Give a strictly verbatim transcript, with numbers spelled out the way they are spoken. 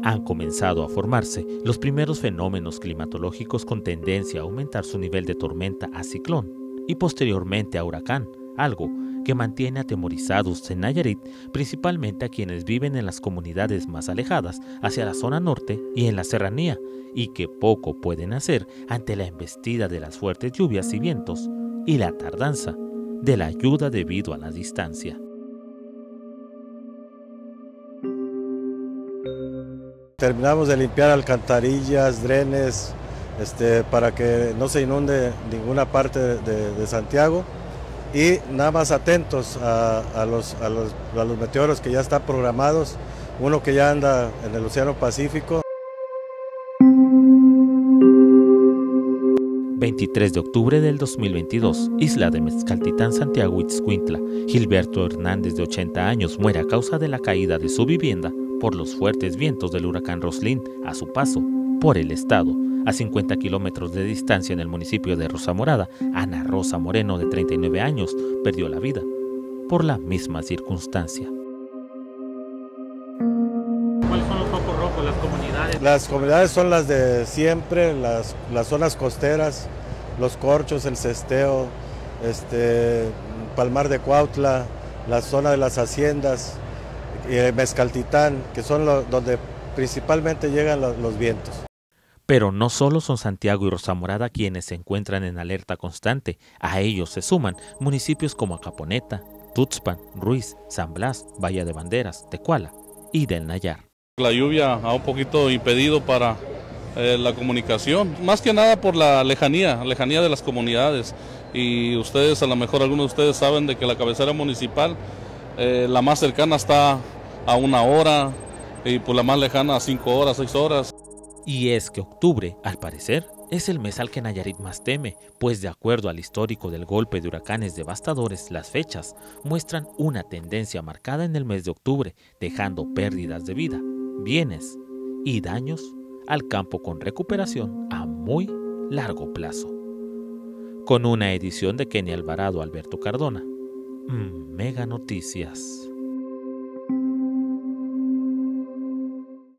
Han comenzado a formarse los primeros fenómenos climatológicos con tendencia a aumentar su nivel de tormenta a ciclón y posteriormente a huracán, algo que mantiene atemorizados en Nayarit, principalmente a quienes viven en las comunidades más alejadas hacia la zona norte y en la serranía, y que poco pueden hacer ante la embestida de las fuertes lluvias y vientos y la tardanza de la ayuda debido a la distancia. Terminamos de limpiar alcantarillas, drenes, este, para que no se inunde ninguna parte de, de Santiago, y nada más atentos a, a, los, a, los, a los meteoros que ya están programados, uno que ya anda en el Océano Pacífico. veintitrés de octubre del dos mil veintidós, isla de Mezcaltitán, Santiago Ixcuintla. Gilberto Hernández, de ochenta años, muere a causa de la caída de su vivienda por los fuertes vientos del huracán Roslin a su paso por el estado. A cincuenta kilómetros de distancia en el municipio de Rosa Morada, Ana Rosa Moreno, de treinta y nueve años, perdió la vida por la misma circunstancia. ¿Cuáles son los focos rojos, las comunidades? Las comunidades son las de siempre, las, las zonas costeras, Los Corchos, El Cesteo, este, Palmar de Cuautla, la zona de las haciendas, eh, Mezcaltitán, que son lo, donde principalmente llegan los, los vientos. Pero no solo son Santiago y Rosa Morada quienes se encuentran en alerta constante. A ellos se suman municipios como Acaponeta, Tuxpan, Ruiz, San Blas, Bahía de Banderas, Tecuala y del Nayar. La lluvia ha un poquito impedido para eh, la comunicación, más que nada por la lejanía, lejanía de las comunidades. Y ustedes, a lo mejor algunos de ustedes saben de que la cabecera municipal, eh, la más cercana está a una hora y pues la más lejana a cinco horas, seis horas. Y es que octubre, al parecer, es el mes al que Nayarit más teme, pues de acuerdo al histórico del golpe de huracanes devastadores, las fechas muestran una tendencia marcada en el mes de octubre, dejando pérdidas de vida, bienes y daños al campo con recuperación a muy largo plazo. Con una edición de Kenny Alvarado, Alberto Cardona, Mega Noticias.